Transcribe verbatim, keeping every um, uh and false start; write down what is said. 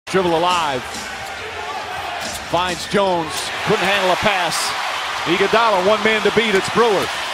Dribble alive. Finds Jones. Couldn't handle a pass. Iguodala, one man to beat. It's Brewer.